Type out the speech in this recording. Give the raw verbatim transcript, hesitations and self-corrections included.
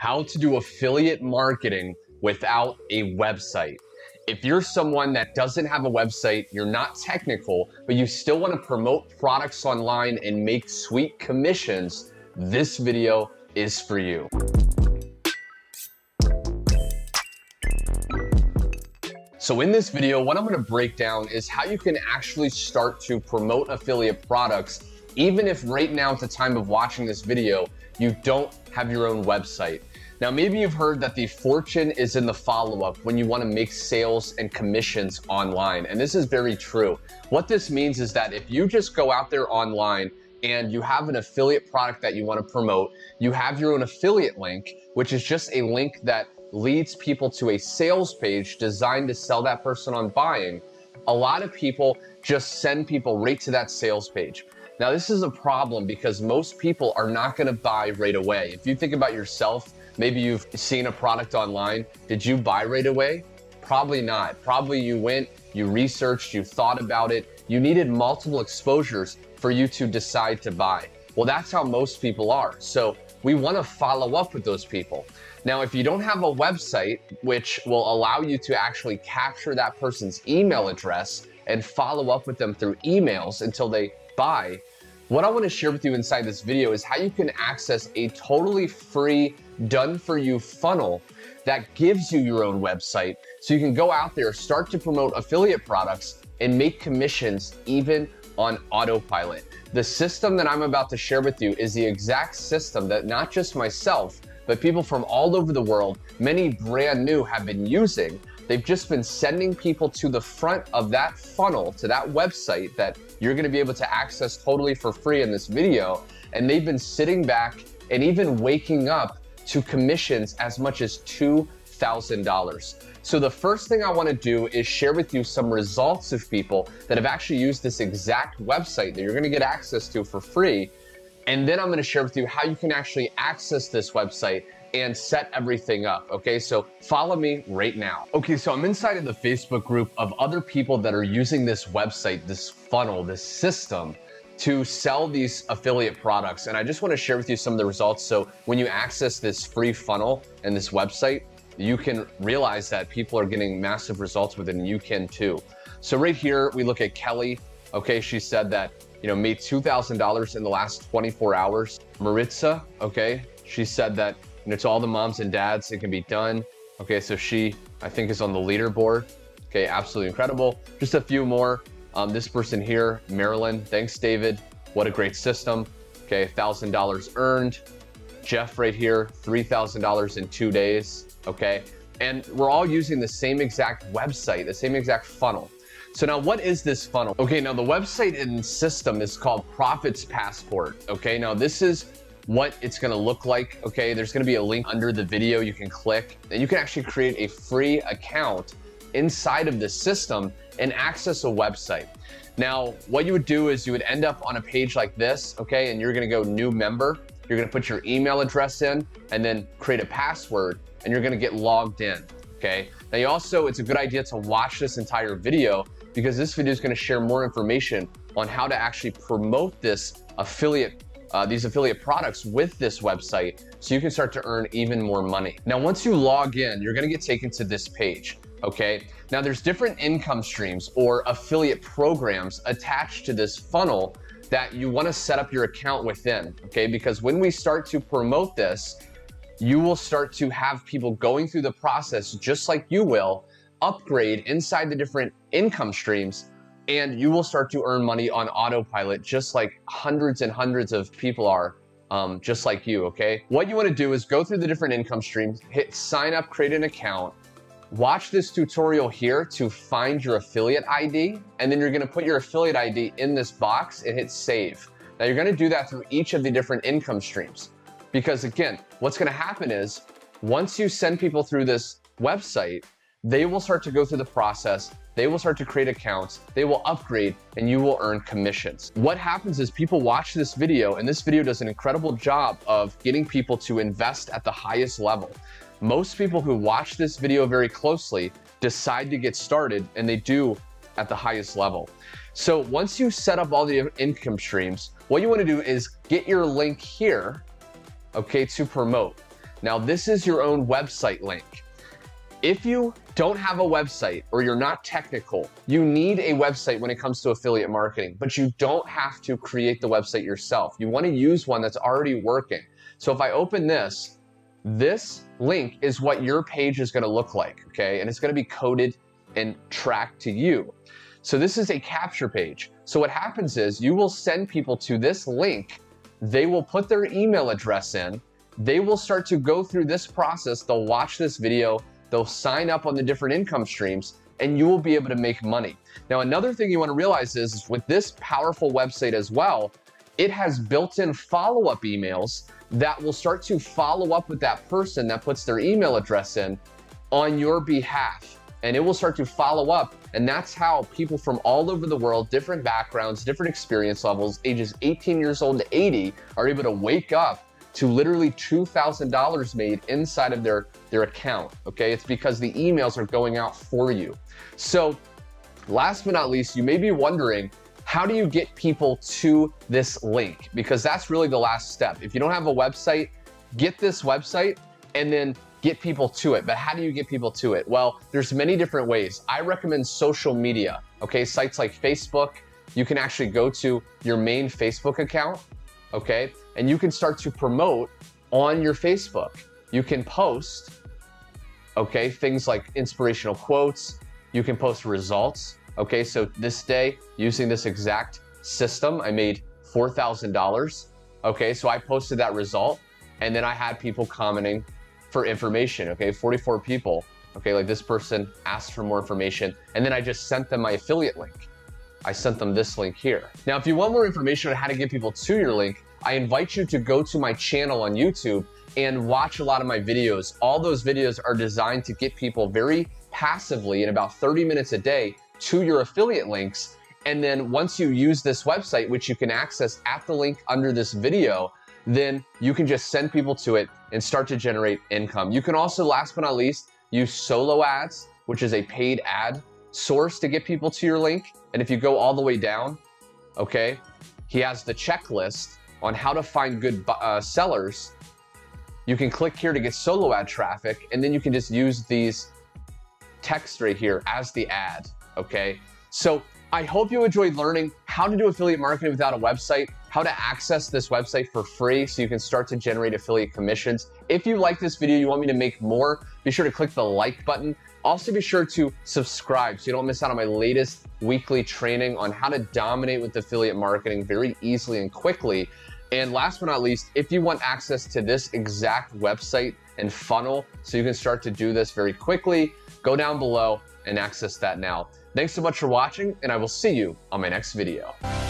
how to do affiliate marketing without a website. If you're someone that doesn't have a website, you're not technical, but you still want to promote products online and make sweet commissions, this video is for you. So in this video, what I'm going to break down is how you can actually start to promote affiliate products, even if right now at the time of watching this video, you don't have your own website. Now, maybe you've heard that the fortune is in the follow-up when you want to make sales and commissions online. And this is very true. What this means is that if you just go out there online and you have an affiliate product that you want to promote, you have your own affiliate link, which is just a link that leads people to a sales page designed to sell that person on buying. A lot of people just send people right to that sales page. Now, this is a problem because most people are not going to buy right away. If you think about yourself, maybe you've seen a product online. Did you buy right away? Probably not. Probably you went, you researched, you thought about it. You needed multiple exposures for you to decide to buy. Well, that's how most people are. So we want to follow up with those people. Now, if you don't have a website, which will allow you to actually capture that person's email address and follow up with them through emails until they buy, what I want to share with you inside this video is how you can access a totally free, done-for-you funnel that gives you your own website so you can go out there, start to promote affiliate products, and make commissions even on autopilot. The system that I'm about to share with you is the exact system that not just myself, but people from all over the world, many brand new, have been using. They've just been sending people to the front of that funnel, to that website that you're gonna be able to access totally for free in this video. And they've been sitting back and even waking up to commissions as much as two thousand dollars. So the first thing I wanna do is share with you some results of people that have actually used this exact website that you're gonna get access to for free. And then I'm gonna share with you how you can actually access this website and set everything up, okay? So follow me right now. Okay, so I'm inside of the Facebook group of other people that are using this website, this funnel, this system to sell these affiliate products. And I just wanna share with you some of the results. So when you access this free funnel and this website, you can realize that people are getting massive results with it, and you can too. So right here, we look at Kelly. Okay, she said that, you know, made two thousand dollars in the last twenty-four hours. Maritza, okay, she said that, you know, to all the moms and dads, it can be done. Okay, so she, I think, is on the leaderboard. Okay, absolutely incredible. Just a few more. Um, this person here, Marilyn, thanks, David. What a great system. Okay, one thousand dollars earned. Jeff right here, three thousand dollars in two days. Okay, and we're all using the same exact website, the same exact funnel. So now what is this funnel? Okay, now the website and system is called Profits Passport. Okay, now this is what it's gonna look like. Okay, there's gonna be a link under the video you can click, and you can actually create a free account inside of this system and access a website. Now, what you would do is you would end up on a page like this, okay, and you're gonna go new member. You're gonna put your email address in and then create a password, and you're gonna get logged in, okay? Now you also, it's a good idea to watch this entire video because this video is gonna share more information on how to actually promote this affiliate Uh, these affiliate products with this website so you can start to earn even more money. Now, once you log in, you're gonna get taken to this page, okay? Now, there's different income streams or affiliate programs attached to this funnel that you wanna set up your account within, okay? Because when we start to promote this, you will start to have people going through the process just like you will, upgrade inside the different income streams, and you will start to earn money on autopilot just like hundreds and hundreds of people are, um, just like you, okay? What you wanna do is go through the different income streams, hit sign up, create an account, watch this tutorial here to find your affiliate I D, and then you're gonna put your affiliate I D in this box and hit save. Now you're gonna do that through each of the different income streams. Because again, what's gonna happen is once you send people through this website, they will start to go through the process, they will start to create accounts, they will upgrade, and you will earn commissions. What happens is people watch this video, and this video does an incredible job of getting people to invest at the highest level. Most people who watch this video very closely decide to get started, and they do at the highest level. So once you set up all the income streams, what you want to do is get your link here, okay, to promote. Now, this is your own website link. If you don't have a website or you're not technical, you need a website when it comes to affiliate marketing, but you don't have to create the website yourself. You want to use one that's already working. So if I open this, this link is what your page is going to look like, okay? And it's going to be coded and tracked to you. So this is a capture page. So what happens is you will send people to this link. They will put their email address in. They will start to go through this process. They'll watch this video. They'll sign up on the different income streams, and you will be able to make money. Now, another thing you want to realize is, is with this powerful website as well, it has built-in follow-up emails that will start to follow up with that person that puts their email address in on your behalf. And it will start to follow up. And that's how people from all over the world, different backgrounds, different experience levels, ages eighteen years old to eighty, are able to wake up to literally two thousand dollars made inside of their, their account, okay? It's because the emails are going out for you. So last but not least, you may be wondering, how do you get people to this link? Because that's really the last step. If you don't have a website, get this website and then get people to it. But how do you get people to it? Well, there's many different ways. I recommend social media, okay? Sites like Facebook. You can actually go to your main Facebook account, okay? And you can start to promote on your Facebook. You can post, okay, things like inspirational quotes. You can post results, okay? So this day, using this exact system, I made four thousand dollars, okay? So I posted that result, and then I had people commenting for information, okay? forty-four people, okay? Like this person asked for more information, and then I just sent them my affiliate link. I sent them this link here. Now, if you want more information on how to get people to your link, I invite you to go to my channel on YouTube and watch a lot of my videos. All those videos are designed to get people very passively in about thirty minutes a day to your affiliate links. And then once you use this website, which you can access at the link under this video, then you can just send people to it and start to generate income. You can also, last but not least, use solo ads, which is a paid ad source to get people to your link. And if you go all the way down, okay, he has the checklist on how to find good uh, sellers. You can click here to get solo ad traffic, and then you can just use these text right here as the ad, okay? So I hope you enjoyed learning how to do affiliate marketing without a website, how to access this website for free so you can start to generate affiliate commissions. If you like this video, you want me to make more, be sure to click the like button. Also be sure to subscribe so you don't miss out on my latest weekly training on how to dominate with affiliate marketing very easily and quickly. And last but not least, if you want access to this exact website and funnel so you can start to do this very quickly, go down below and access that now. Thanks so much for watching, and I will see you on my next video.